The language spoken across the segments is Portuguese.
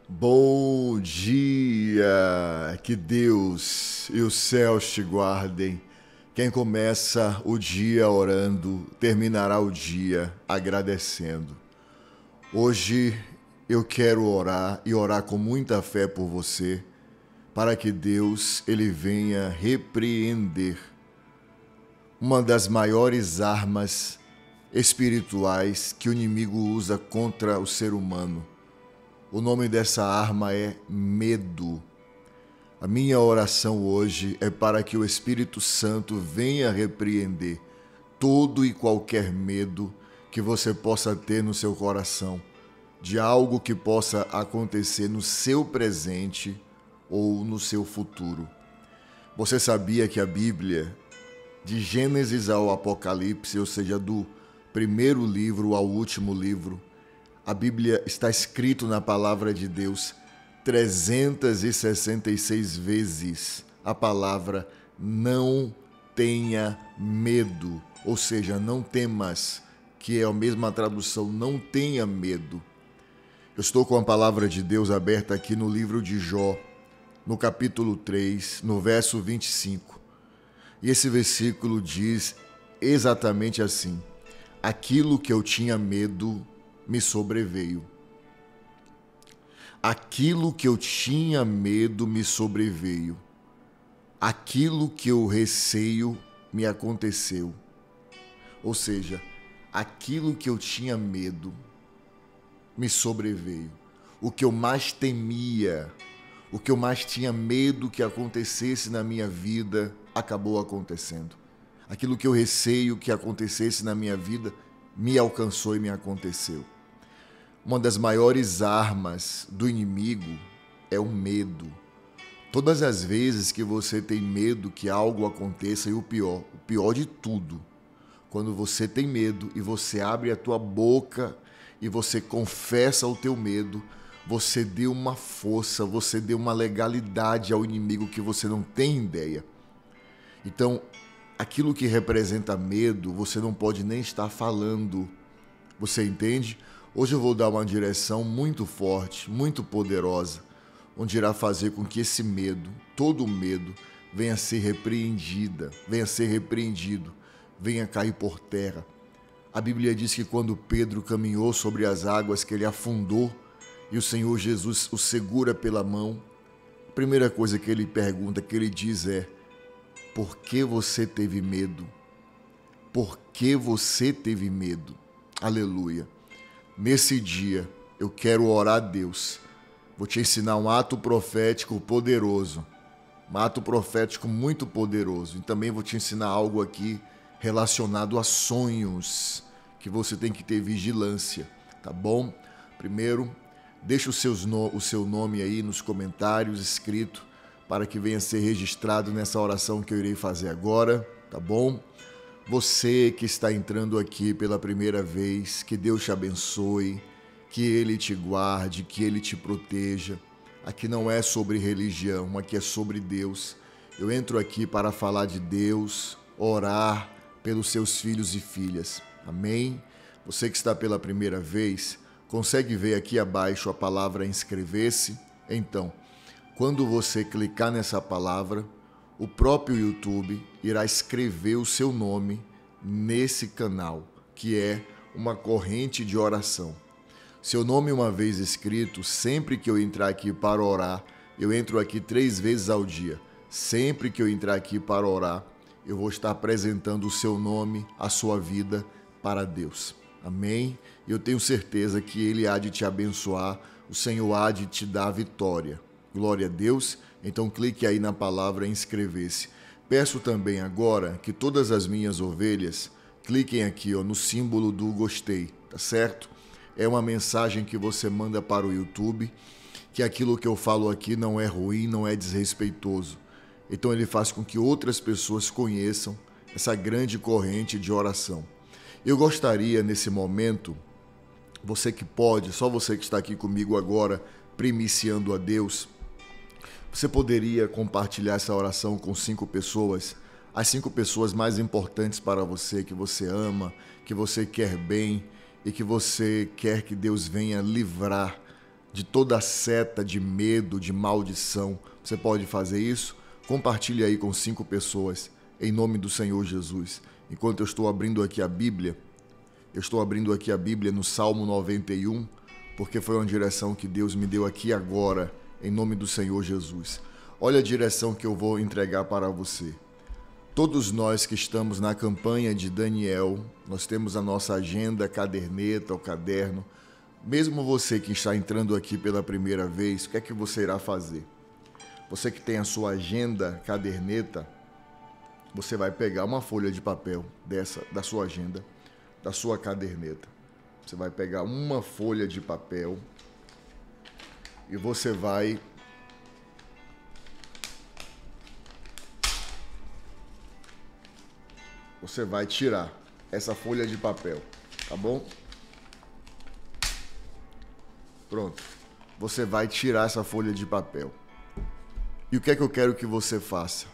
Bom dia, que Deus e os céus te guardem. Quem começa o dia orando, terminará o dia agradecendo. Hoje eu quero orar e orar com muita fé por você, para que Deus ele venha repreender uma das maiores armas espirituais que o inimigo usa contra o ser humano. O nome dessa arma é medo. A minha oração hoje é para que o Espírito Santo venha repreender todo e qualquer medo que você possa ter no seu coração, de algo que possa acontecer no seu presente ou no seu futuro. Você sabia que a Bíblia, de Gênesis ao Apocalipse, ou seja, do primeiro livro ao último livro, a Bíblia está escrito na palavra de Deus 366 vezes a palavra não tenha medo, ou seja, não temas, que é a mesma tradução, não tenha medo. Eu estou com a palavra de Deus aberta aqui no livro de Jó, no capítulo 3, no verso 25. E esse versículo diz exatamente assim: aquilo que eu tinha medo me sobreveio. Aquilo que eu tinha medo me sobreveio. Aquilo que eu receio me aconteceu. Ou seja, aquilo que eu tinha medo me sobreveio. O que eu mais temia, o que eu mais tinha medo que acontecesse na minha vida, acabou acontecendo. Aquilo que eu receio que acontecesse na minha vida, me alcançou e me aconteceu. Uma das maiores armas do inimigo é o medo. Todas as vezes que você tem medo que algo aconteça, e o pior de tudo, quando você tem medo e você abre a tua boca e você confessa o teu medo, você deu uma força, você deu uma legalidade ao inimigo que você não tem ideia. Então, aquilo que representa medo, você não pode nem estar falando. Você entende? Hoje eu vou dar uma direção muito forte, muito poderosa, onde irá fazer com que esse medo, todo o medo, venha a ser repreendido, venha cair por terra. A Bíblia diz que quando Pedro caminhou sobre as águas, que ele afundou e o Senhor Jesus o segura pela mão, a primeira coisa que ele pergunta, que ele diz é: por que você teve medo? Por que você teve medo? Aleluia. Nesse dia, eu quero orar a Deus. Vou te ensinar um ato profético poderoso. Um ato profético muito poderoso. E também vou te ensinar algo aqui relacionado a sonhos, que você tem que ter vigilância, tá bom? Primeiro, deixa o seu nome aí nos comentários escrito, para que venha ser registrado nessa oração que eu irei fazer agora, tá bom? Você que está entrando aqui pela primeira vez, que Deus te abençoe, que Ele te guarde, que Ele te proteja. Aqui não é sobre religião, aqui é sobre Deus. Eu entro aqui para falar de Deus, orar pelos seus filhos e filhas. Amém? Você que está pela primeira vez, consegue ver aqui abaixo a palavra inscrever-se? Então, quando você clicar nessa palavra, o próprio YouTube irá escrever o seu nome nesse canal, que é uma corrente de oração. Seu nome uma vez escrito, sempre que eu entrar aqui para orar, eu entro aqui 3 vezes ao dia. Sempre que eu entrar aqui para orar, eu vou estar apresentando o seu nome, a sua vida para Deus. Amém? E eu tenho certeza que Ele há de te abençoar, o Senhor há de te dar vitória. Glória a Deus. Então clique aí na palavra inscrever-se. Peço também agora que todas as minhas ovelhas cliquem aqui no símbolo do gostei, tá certo? É uma mensagem que você manda para o YouTube, que aquilo que eu falo aqui não é ruim, não é desrespeitoso. Então ele faz com que outras pessoas conheçam essa grande corrente de oração. Eu gostaria nesse momento, você que pode, só você que está aqui comigo agora, primiciando a Deus, você poderia compartilhar essa oração com 5 pessoas, as 5 pessoas mais importantes para você, que você ama, que você quer bem e que você quer que Deus venha livrar de toda seta de medo, de maldição. Você pode fazer isso? Compartilhe aí com 5 pessoas, em nome do Senhor Jesus. Enquanto eu estou abrindo aqui a Bíblia, no Salmo 91, porque foi uma direção que Deus me deu aqui agora, em nome do Senhor Jesus. Olha a direção que eu vou entregar para você. Todos nós que estamos na campanha de Daniel, nós temos a nossa agenda, caderneta ou caderno. Mesmo você que está entrando aqui pela primeira vez, o que é que você irá fazer? Você que tem a sua agenda, caderneta, você vai pegar uma folha de papel da sua agenda, da sua caderneta. Você vai pegar uma folha de papel e você vai tirar essa folha de papel, tá bom? Pronto. Você vai tirar essa folha de papel. E o que é que eu quero que você faça?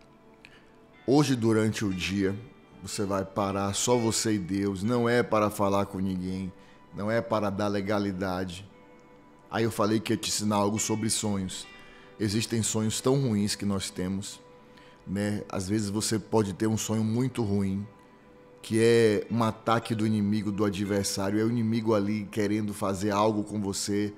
Hoje, durante o dia, você vai parar, só você e Deus. Não é para falar com ninguém, não é para dar legalidade. Aí eu falei que ia te ensinar algo sobre sonhos. Existem sonhos tão ruins que nós temos, né? Às vezes você pode ter um sonho muito ruim, que é um ataque do inimigo, do adversário. É o inimigo ali querendo fazer algo com você.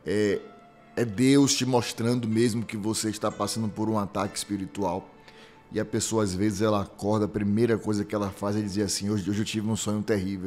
É Deus te mostrando mesmo que você está passando por um ataque espiritual. E a pessoa, às vezes, ela acorda, a primeira coisa que ela faz é dizer assim: hoje eu tive um sonho terrível.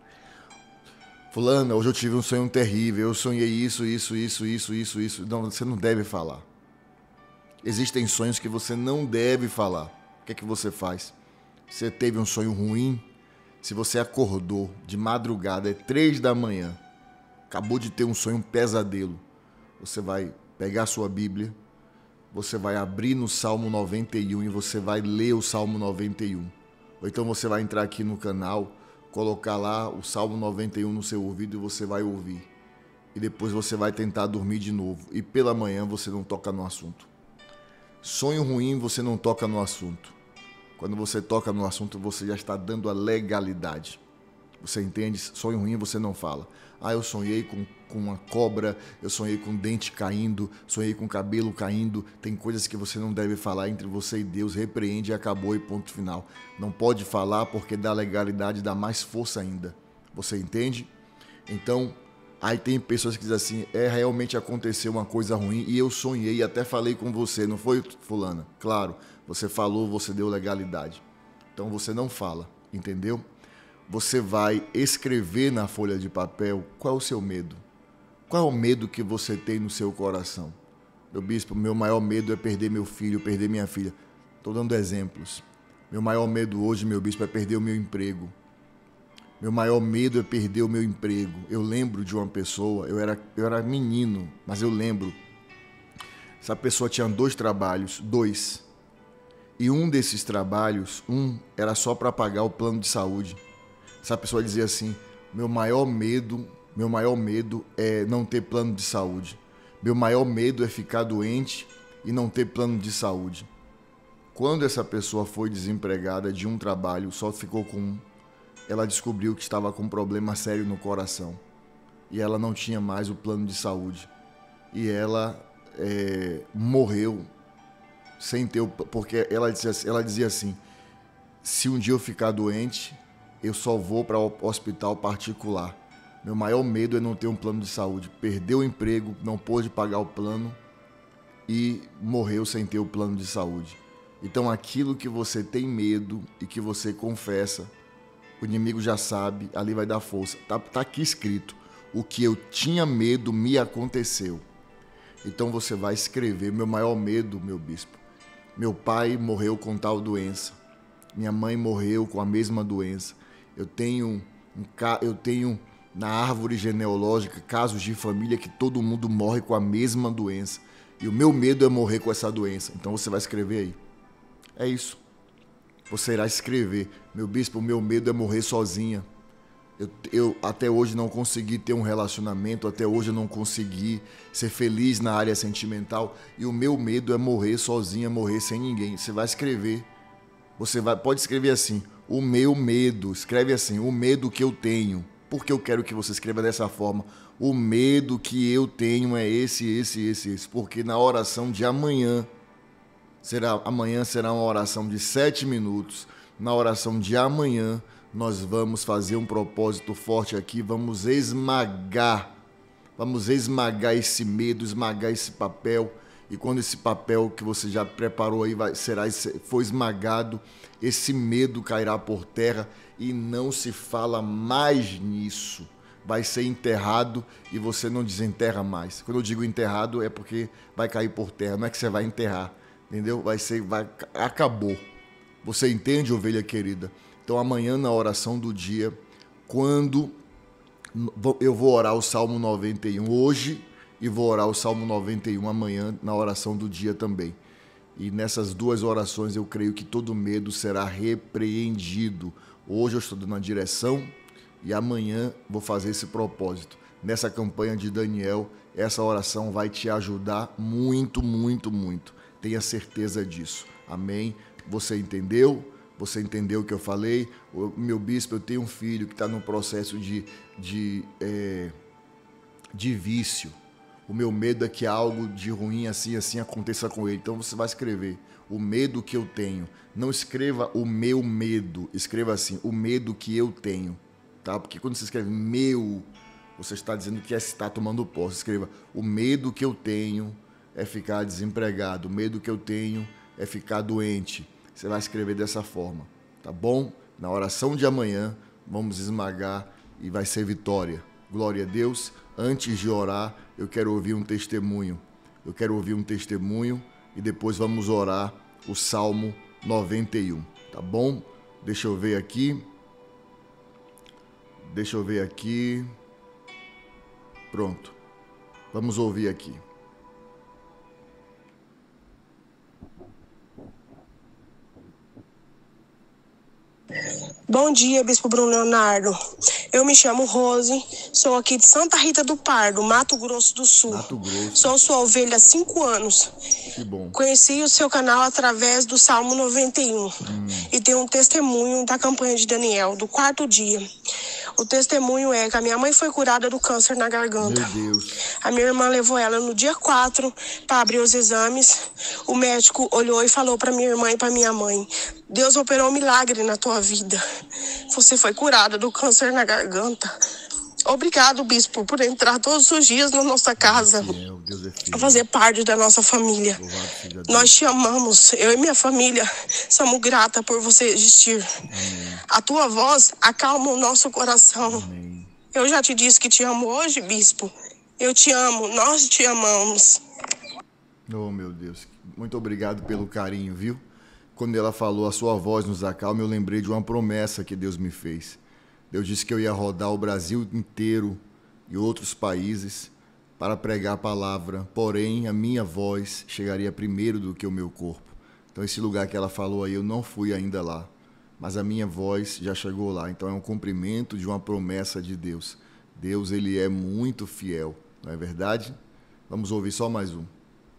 Fulana, hoje eu tive um sonho terrível, eu sonhei isso. Não, você não deve falar. Existem sonhos que você não deve falar. O que é que você faz? Você teve um sonho ruim? Se você acordou de madrugada, é 3 da manhã, acabou de ter um sonho, um pesadelo, você vai pegar a sua Bíblia, você vai abrir no Salmo 91 e você vai ler o Salmo 91. Ou então você vai entrar aqui no canal, colocar lá o Salmo 91 no seu ouvido e você vai ouvir. E depois você vai tentar dormir de novo. E pela manhã você não toca no assunto. Sonho ruim, você não toca no assunto. Quando você toca no assunto, você já está dando a legalidade. Você entende? Sonho ruim você não fala. Ah, eu sonhei com uma cobra, eu sonhei com dente caindo, sonhei com cabelo caindo. Tem coisas que você não deve falar entre você e Deus. Repreende e acabou e ponto final. Não pode falar porque dá legalidade, dá mais força ainda. Você entende? Então, aí tem pessoas que dizem assim: realmente aconteceu uma coisa ruim e eu sonhei, até falei com você, não foi, fulana? Claro, você falou, você deu legalidade. Então você não fala, entendeu? Você vai escrever na folha de papel qual é o seu medo. Qual é o medo que você tem no seu coração? Meu bispo, meu maior medo é perder meu filho, perder minha filha. Estou dando exemplos. Meu maior medo hoje, meu bispo, é perder o meu emprego. Meu maior medo é perder o meu emprego. Eu lembro de uma pessoa, eu era menino, mas eu lembro. Essa pessoa tinha 2 trabalhos, 2. E um desses trabalhos, era só para pagar o plano de saúde. Essa pessoa dizia assim: meu maior medo é não ter plano de saúde. Meu maior medo é ficar doente e não ter plano de saúde. Quando essa pessoa foi desempregada de um trabalho, só ficou com um, ela descobriu que estava com um problema sério no coração. E ela não tinha mais o plano de saúde. E ela morreu sem ter, porque ela dizia assim: se um dia eu ficar doente, eu só vou para o hospital particular. Meu maior medo é não ter um plano de saúde. Perdeu o emprego, não pôde pagar o plano e morreu sem ter o plano de saúde. Então aquilo que você tem medo e que você confessa, o inimigo já sabe, ali vai dar força. Tá aqui escrito: o que eu tinha medo me aconteceu. Então você vai escrever: meu maior medo, meu bispo, meu pai morreu com tal doença, minha mãe morreu com a mesma doença. Eu tenho na árvore genealógica casos de família que todo mundo morre com a mesma doença. E o meu medo é morrer com essa doença. Então você vai escrever aí. É isso. Você irá escrever: meu bispo, o meu medo é morrer sozinha. Eu até hoje não consegui ter um relacionamento, até hoje eu não consegui ser feliz na área sentimental. E o meu medo é morrer sozinha, morrer sem ninguém. Você vai escrever. Pode escrever assim: o meu medo. Escreve assim: o medo que eu tenho. Porque eu quero que você escreva dessa forma. o medo que eu tenho é esse. Porque na oração de amanhã será uma oração de 7 minutos. Na oração de amanhã, nós vamos fazer um propósito forte aqui, vamos esmagar esse medo, esmagar esse papel. E quando esse papel que você já preparou aí for esmagado, esse medo cairá por terra e não se fala mais nisso. Vai ser enterrado e você não desenterra mais. Quando eu digo enterrado é porque vai cair por terra, não é que você vai enterrar, entendeu? Acabou. Você entende, ovelha querida? Então amanhã na oração do dia, quando eu vou orar o Salmo 91 hoje e vou orar o Salmo 91 amanhã na oração do dia também. E nessas duas orações eu creio que todo medo será repreendido. Hoje eu estou dando a direção e amanhã vou fazer esse propósito. Nessa campanha de Daniel, essa oração vai te ajudar muito, muito, muito. Tenha certeza disso. Amém? Você entendeu? Você entendeu o que eu falei? O meu bispo, eu tenho um filho que está num processo de vício. O meu medo é que algo de ruim assim aconteça com ele. Então você vai escrever o medo que eu tenho. Não escreva o meu medo. Escreva assim, o medo que eu tenho. Tá? Porque quando você escreve meu, você está dizendo que está tomando posse. Escreva, o medo que eu tenho é ficar desempregado. O medo que eu tenho é ficar doente. Você vai escrever dessa forma, tá bom? Na oração de amanhã, vamos esmagar e vai ser vitória. Glória a Deus. Antes de orar, eu quero ouvir um testemunho. E depois vamos orar o Salmo 91, tá bom? Deixa eu ver aqui. Pronto. Vamos ouvir aqui. Bom dia, Bispo Bruno Leonardo. Eu me chamo Rose, sou aqui de Santa Rita do Pardo, Mato Grosso do Sul. Sou sua ovelha há 5 anos. Que bom. Conheci o seu canal através do Salmo 91 e tenho um testemunho da campanha de Daniel, do 4º dia. O testemunho é que a minha mãe foi curada do câncer na garganta. Meu Deus. A minha irmã levou ela no dia 4 para abrir os exames. O médico olhou e falou para minha irmã e para minha mãe: Deus operou um milagre na tua vida. Você foi curada do câncer na garganta. Obrigado, bispo, por entrar todos os dias na nossa casa, fazer parte da nossa família. Nós te amamos, eu e minha família somos gratas por você existir. Amém. A tua voz acalma o nosso coração. Amém. Eu já te disse que te amo hoje, bispo. Eu te amo, nós te amamos. Oh, meu Deus. Muito obrigado pelo carinho, viu? Quando ela falou, a sua voz nos acalma, eu lembrei de uma promessa que Deus me fez. Deus disse que eu ia rodar o Brasil inteiro e outros países para pregar a palavra, porém a minha voz chegaria primeiro do que o meu corpo. Então esse lugar que ela falou aí, eu não fui ainda lá, mas a minha voz já chegou lá. Então é um cumprimento de uma promessa de Deus. Deus, ele é muito fiel, não é verdade? Vamos ouvir só mais um.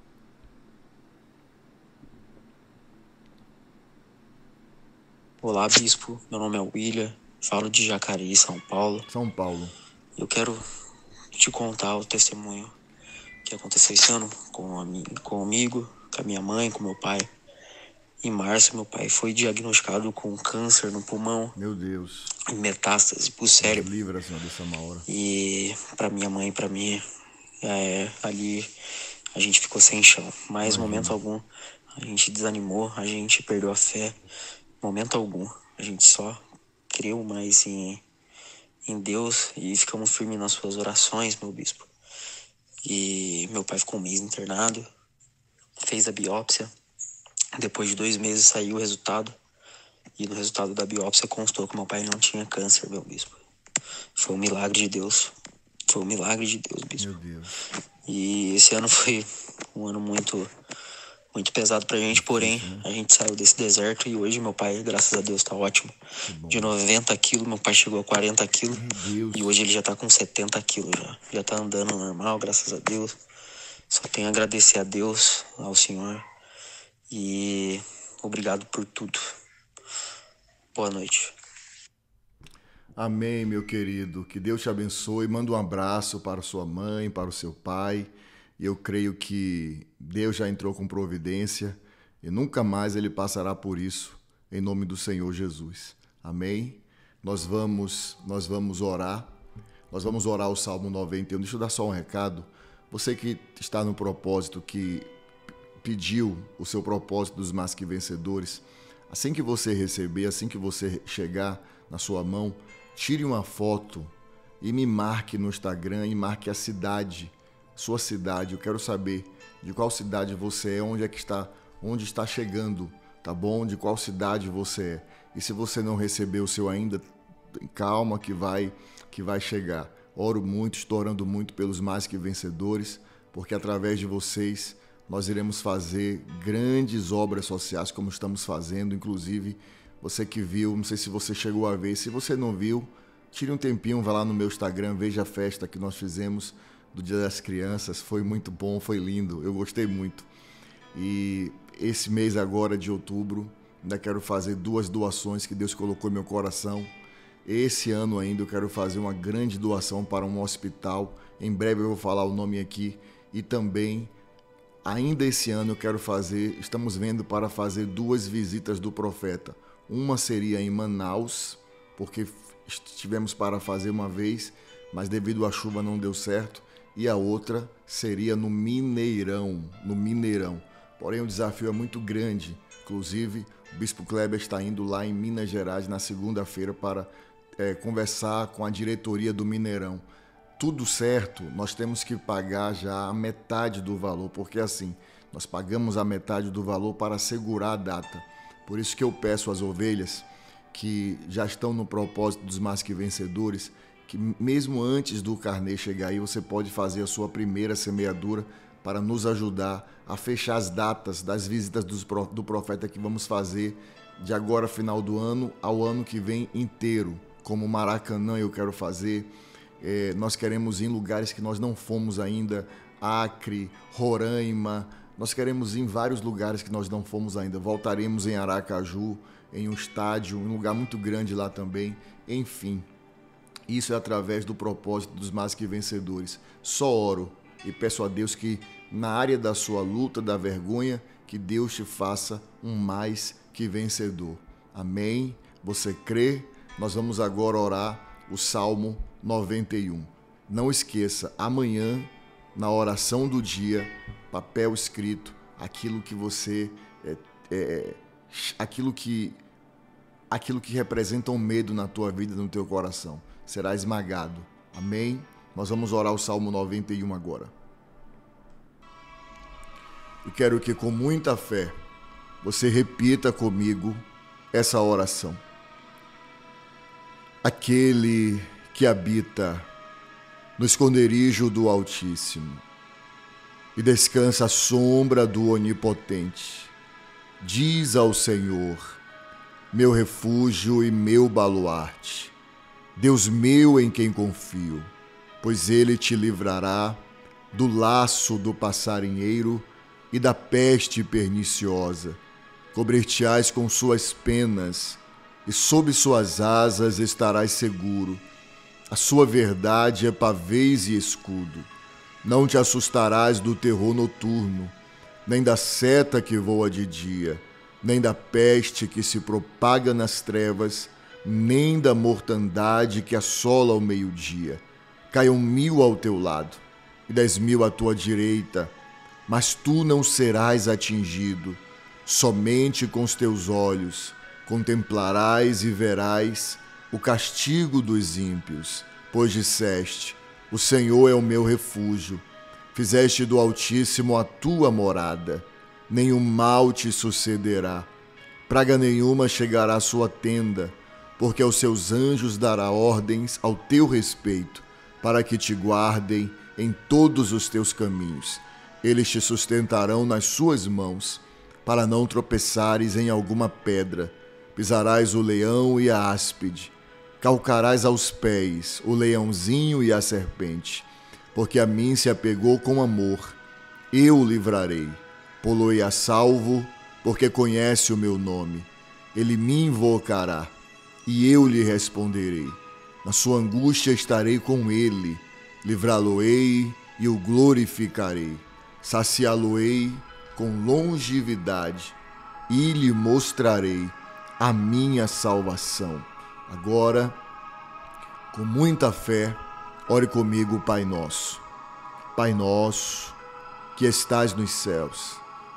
Olá, bispo. Meu nome é William. Falo de Jacareí, São Paulo. São Paulo. Eu quero te contar o testemunho que aconteceu esse ano comigo, com a minha mãe, com meu pai. Em março, meu pai foi diagnosticado com câncer no pulmão. Meu Deus. E metástase pro cérebro. Livra, Senhor, dessa má hora. E pra minha mãe e pra mim, ali a gente ficou sem chão. Mas, momento algum, a gente desanimou, a gente perdeu a fé. Momento algum. A gente só creu mais em Deus e ficamos firmes nas suas orações, meu bispo. E meu pai ficou um mês internado, fez a biópsia. Depois de 2 meses saiu o resultado. E no resultado da biópsia constou que meu pai não tinha câncer, meu bispo. Foi um milagre de Deus. Foi um milagre de Deus, bispo. Meu Deus. E esse ano foi um ano muito pesado pra gente, porém, a gente saiu desse deserto e hoje meu pai, graças a Deus, tá ótimo. De 90 quilos, meu pai chegou a 40 quilos e hoje ele já tá com 70 quilos já. Já tá andando normal, graças a Deus. Só tenho a agradecer a Deus, ao Senhor e obrigado por tudo. Boa noite. Amém, meu querido. Que Deus te abençoe. Manda um abraço para sua mãe, para o seu pai. E eu creio que Deus já entrou com providência e nunca mais ele passará por isso, em nome do Senhor Jesus. Amém? Nós vamos orar. Nós vamos orar o Salmo 91. Deixa eu dar só um recado. Você que está no propósito, que pediu o seu propósito dos mais que vencedores, assim que você receber, assim que você chegar na sua mão, tire uma foto e me marque no Instagram e marque a cidade, sua cidade. Eu quero saber de qual cidade você é, onde está chegando, tá bom? De qual cidade você é. E se você não recebeu o seu ainda, calma que vai chegar. Oro muito, estou orando muito pelos mais que vencedores, porque através de vocês nós iremos fazer grandes obras sociais como estamos fazendo. Inclusive, você que viu, não sei se você chegou a ver, se você não viu, tire um tempinho, vá lá no meu Instagram, veja a festa que nós fizemos do Dia das Crianças. Foi muito bom, foi lindo, eu gostei muito. E esse mês agora de outubro, ainda quero fazer 2 doações que Deus colocou em meu coração. Esse ano ainda eu quero fazer uma grande doação para um hospital. Em breve eu vou falar o nome aqui. E também, ainda esse ano eu quero fazer, estamos vendo para fazer 2 visitas do profeta. Uma seria em Manaus, porque estivemos para fazer uma vez, mas devido à chuva não deu certo. E a outra seria no Mineirão. Porém, o desafio é muito grande. Inclusive, o Bispo Kleber está indo lá em Minas Gerais na segunda-feira para conversar com a diretoria do Mineirão. Tudo certo, nós temos que pagar já a metade do valor, porque assim, nós pagamos a metade do valor para segurar a data. Por isso que eu peço às ovelhas que já estão no propósito dos mais que vencedores, que mesmo antes do carnê chegar aí, você pode fazer a sua primeira semeadura para nos ajudar a fechar as datas das visitas do profeta que vamos fazer de agora, final do ano, ao ano que vem inteiro. Como Maracanã eu quero fazer, nós queremos ir em lugares que nós não fomos ainda, Acre, Roraima, nós queremos ir em vários lugares que nós não fomos ainda. Voltaremos em Aracaju, em um estádio, um lugar muito grande lá também, enfim. Isso é através do propósito dos mais que vencedores. Só oro e peço a Deus que na área da sua luta, da vergonha, que Deus te faça um mais que vencedor. Amém? Você crê? Nós vamos agora orar o Salmo 91. Não esqueça, amanhã, na oração do dia, papel escrito, aquilo que você... aquilo que representa um medo na tua vida, no teu coração, será esmagado. Amém? Nós vamos orar o Salmo 91 agora. Eu quero que com muita fé você repita comigo essa oração. Aquele que habita no esconderijo do Altíssimo e descansa à sombra do Onipotente, diz ao Senhor, meu refúgio e meu baluarte, Deus meu em quem confio, pois ele te livrará do laço do passarinheiro e da peste perniciosa. Cobrir-te-ás com suas penas, e sob suas asas estarás seguro. A sua verdade é pavês e escudo. Não te assustarás do terror noturno, nem da seta que voa de dia, nem da peste que se propaga nas trevas, nem da mortandade que assola ao meio-dia. Caiam 1000 ao teu lado e 10.000 à tua direita, mas tu não serás atingido. Somente com os teus olhos contemplarás e verás o castigo dos ímpios, pois disseste, o Senhor é o meu refúgio. Fizeste do Altíssimo a tua morada. Nenhum mal te sucederá. Praga nenhuma chegará à sua tenda, porque aos seus anjos dará ordens ao teu respeito, para que te guardem em todos os teus caminhos. Eles te sustentarão nas suas mãos, para não tropeçares em alguma pedra. Pisarás o leão e a áspide, calcarás aos pés o leãozinho e a serpente, porque a mim se apegou com amor. Eu o livrarei, pô-lo-ei a salvo, porque conhece o meu nome. Ele me invocará, e eu lhe responderei. Na sua angústia estarei com ele, livrá-lo-ei e o glorificarei. Saciá-lo-ei com longevidade e lhe mostrarei a minha salvação. Agora, com muita fé, ore comigo, Pai Nosso. Pai Nosso, que estás nos céus,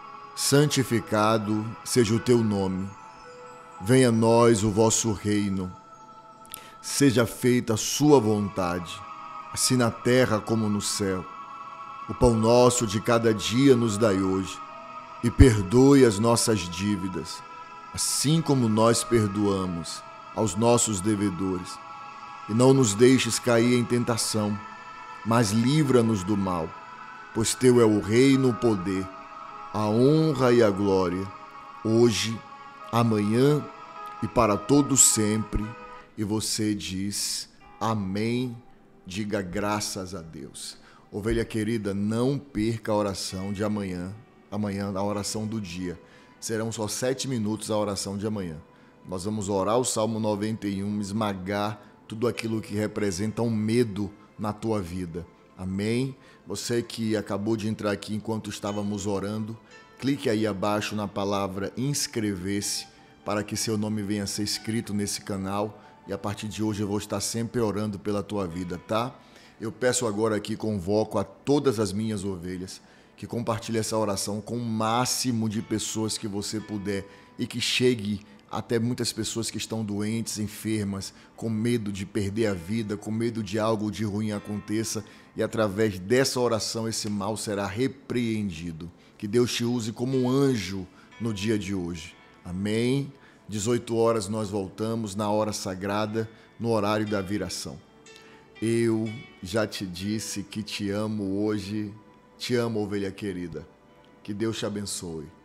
santificado seja o teu nome. Venha a nós o vosso reino. Seja feita a sua vontade, assim na terra como no céu. O pão nosso de cada dia nos dai hoje, e perdoe as nossas dívidas, assim como nós perdoamos aos nossos devedores. E não nos deixes cair em tentação, mas livra-nos do mal, pois teu é o reino, o poder, a honra e a glória, hoje, amanhã e para todo sempre. E você diz amém, diga graças a Deus. Ovelha querida, não perca a oração de amanhã, a oração do dia. Serão só 7 minutos a oração de amanhã. Nós vamos orar o Salmo 91, esmagar tudo aquilo que representa um medo na tua vida. Amém? Você que acabou de entrar aqui enquanto estávamos orando, clique aí abaixo na palavra inscrever-se para que seu nome venha a ser escrito nesse canal. E a partir de hoje eu vou estar sempre orando pela tua vida, tá? Eu peço agora aqui, convoco a todas as minhas ovelhas que compartilhem essa oração com o máximo de pessoas que você puder e que chegue até muitas pessoas que estão doentes, enfermas, com medo de perder a vida, com medo de algo de ruim aconteça, e através dessa oração esse mal será repreendido. Que Deus te use como um anjo no dia de hoje. Amém? 18 horas nós voltamos na hora sagrada, no horário da viração. Eu já te disse que te amo hoje. Te amo, ovelha querida. Que Deus te abençoe.